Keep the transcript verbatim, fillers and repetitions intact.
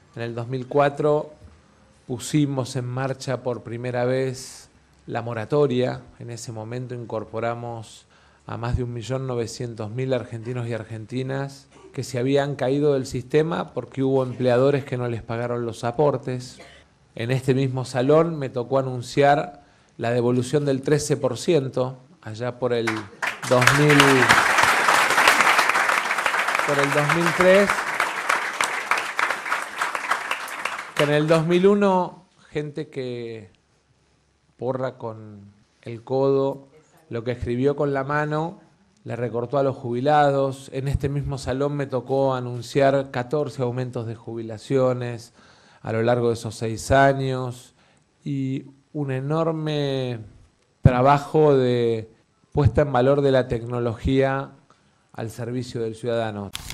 En el dos mil cuatro pusimos en marcha por primera vez la moratoria. En ese momento incorporamos a más de un millón novecientos mil argentinos y argentinas que se habían caído del sistema porque hubo empleadores que no les pagaron los aportes. En este mismo salón me tocó anunciar la devolución del trece por ciento allá por el dos mil, por el dos mil tres. Que en el dos mil uno, gente que porra con el codo, lo que escribió con la mano, le recortó a los jubilados. En este mismo salón me tocó anunciar catorce aumentos de jubilaciones a lo largo de esos seis años y un enorme trabajo de puesta en valor de la tecnología al servicio del ciudadano.